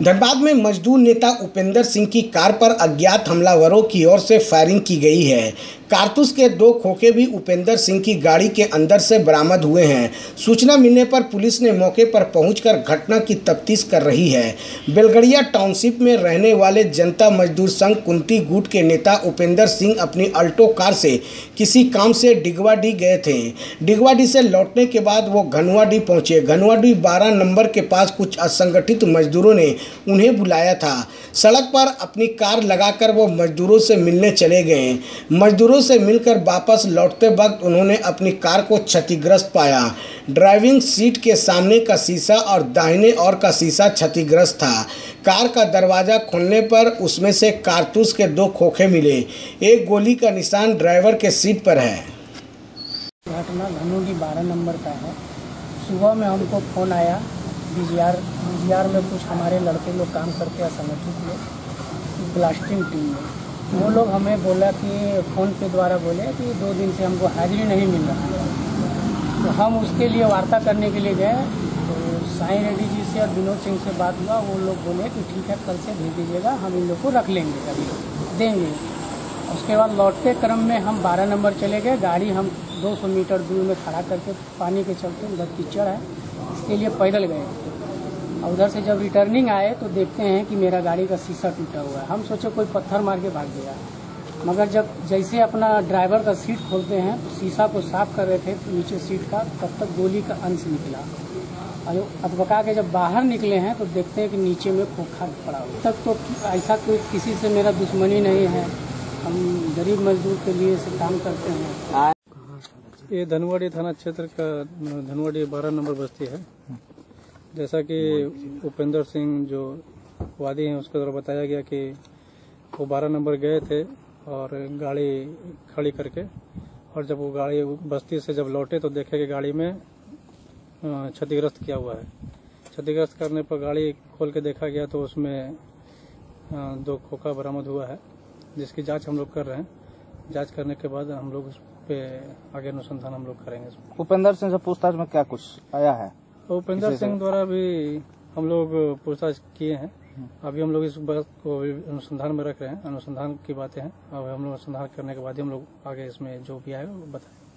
धनबाद में मजदूर नेता उपेंद्र सिंह की कार पर अज्ञात हमलावरों की ओर से फायरिंग की गई है। कारतूस के 2 खोखे भी उपेंद्र सिंह की गाड़ी के अंदर से बरामद हुए हैं। सूचना मिलने पर पुलिस ने मौके पर पहुंचकर घटना की तफ्तीश कर रही है। बेलगड़िया टाउनशिप में रहने वाले जनता मजदूर संघ कुंती गुट के नेता उपेंद्र सिंह अपनी अल्टो कार से किसी काम से डिगवाडी गए थे। डिगवाडी से लौटने के बाद वो घनुआडी पहुंचे। घनुआडी 12 नंबर के पास कुछ असंगठित मजदूरों ने उन्हें बुलाया था। सड़क पर अपनी कार लगाकर वो मजदूरों से मिलने चले गए। मजदूरों से मिलकर वापस लौटते वक्त उन्होंने अपनी कार को क्षतिग्रस्त पाया। ड्राइविंग सीट के सामने का शीशा और दाहिने ओर का शीशा क्षतिग्रस्त था। कार का दरवाज़ा खोलने पर उसमें से कारतूस के 2 खोखे मिले। एक गोली का निशान ड्राइवर के सीट पर है। घटना घनुआडी 12 नंबर का है। सुबह में हमको फ़ोन आया बीजीआर में कुछ हमारे लड़के लोग काम करते हैं संगठित लोग ब्लास्टिंग टीम में। वो लोग हमें बोला कि फ़ोन पे द्वारा बोले कि 2 दिन से हमको हाजिरी नहीं मिल रहा है। तो हम उसके लिए वार्ता करने के लिए गए। तो साईं रेड्डी जी से और विनोद सिंह से बात हुआ। वो लोग बोले कि ठीक है, कल से भेज दीजिएगा, हम इन लोग को रख लेंगे, अभी देंगे। उसके बाद लौटते क्रम में हम 12 नंबर चले गए। गाड़ी हम 200 मीटर दूर में खड़ा करके पानी के चलते उधर कीचड़ है, इसके लिए पैदल गए। और उधर से जब रिटर्निंग आए तो देखते हैं कि मेरा गाड़ी का शीशा टूटा हुआ है। हम सोचे कोई पत्थर मार के भाग गया, मगर जब जैसे अपना ड्राइवर का सीट खोलते हैं तो शीशा को साफ कर रहे थे तो नीचे सीट का, तब तक गोली का अंश निकला। और अधबका के जब बाहर निकले हैं तो देखते हैं कि नीचे में खोखा पड़ा हुआ। तब तो ऐसा कोई किसी से मेरा दुश्मनी नहीं है, हम गरीब मजदूर के लिए से काम करते हैं। ये धनवाड़ी थाना क्षेत्र का धनवाड़ी 12 नंबर बस्ती है। जैसा कि उपेंद्र सिंह जो वादी हैं उसके द्वारा बताया गया कि वो 12 नंबर गए थे और गाड़ी खड़ी करके, और जब वो गाड़ी बस्ती से जब लौटे तो देखे कि गाड़ी में क्षतिग्रस्त किया हुआ है। क्षतिग्रस्त करने पर गाड़ी खोल के देखा गया तो उसमें 2 खोखा बरामद हुआ है, जिसकी जांच हम लोग कर रहे हैं। जांच करने के बाद हम लोग उस पे आगे अनुसंधान हम लोग करेंगे। उपेंद्र सिंह से पूछताछ में क्या कुछ आया है? उपेंद्र सिंह द्वारा भी हम लोग पूछताछ किए हैं। अभी हम लोग इस बात को अनुसंधान में रख रहे हैं। अनुसंधान की बातें हैं, अब हम लोग अनुसंधान करने के बाद ही हम लोग आगे इसमें जो भी आए वो बताएं।